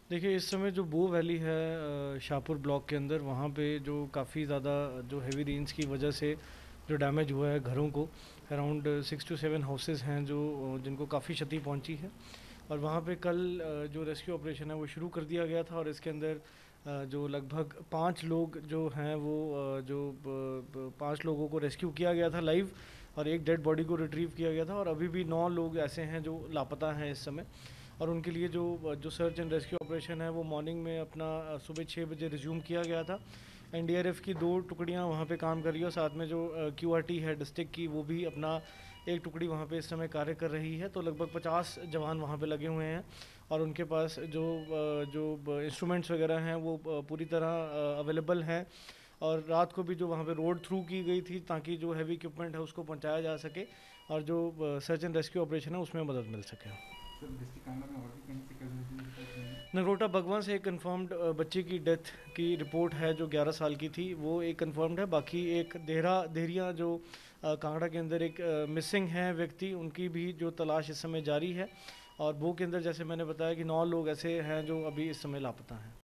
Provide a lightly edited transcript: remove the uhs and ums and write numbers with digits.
देखिए, इस समय जो बो वैली है शाहपुर ब्लॉक के अंदर, वहाँ पे जो काफ़ी ज़्यादा जो हैवी रेन्स की वजह से जो डैमेज हुआ है घरों को, अराउंड 6 to 7 हाउसेस हैं जो जिनको काफ़ी क्षति पहुंची है। और वहाँ पे कल जो रेस्क्यू ऑपरेशन है वो शुरू कर दिया गया था, और इसके अंदर जो लगभग 5 लोग जो हैं वो जो 5 लोगों को रेस्क्यू किया गया था लाइव, और एक डेड बॉडी को रिट्रीव किया गया था, और अभी भी 9 लोग ऐसे हैं जो लापता हैं इस समय। और उनके लिए जो सर्च एंड रेस्क्यू ऑपरेशन है वो मॉर्निंग में अपना सुबह 6 बजे रिज्यूम किया गया था। एनडीआरएफ की 2 टुकड़ियाँ वहाँ पे काम कर रही है, और साथ में जो क्यूआरटी है डिस्ट्रिक्ट की, वो भी अपना एक टुकड़ी वहाँ पे इस समय कार्य कर रही है। तो लगभग 50 जवान वहाँ पे लगे हुए हैं, और उनके पास जो इंस्ट्रूमेंट्स वगैरह हैं वो पूरी तरह अवेलेबल हैं। और रात को भी जो वहाँ पे रोड थ्रू की गई थी ताकि जो हैवी इक्विपमेंट है उसको पहुँचाया जा सके, और जो सर्च एंड रेस्क्यू ऑपरेशन है उसमें मदद मिल सके। सर डिस्ट्रिक्ट कांगड़ा में और भी कहीं से कैजुअलिटीज रिपोर्ट हुई हैं? नगरोटा बगवां से एक कंफर्म्ड बच्चे की डेथ की रिपोर्ट है जो 11 साल की थी, वो एक कंफर्म्ड है। बाकी एक देहरिया जो कांगड़ा के अंदर एक मिसिंग है व्यक्ति, उनकी भी जो तलाश इस समय जारी है। और वो के अंदर जैसे मैंने बताया कि 9 लोग ऐसे हैं जो अभी इस समय लापता हैं।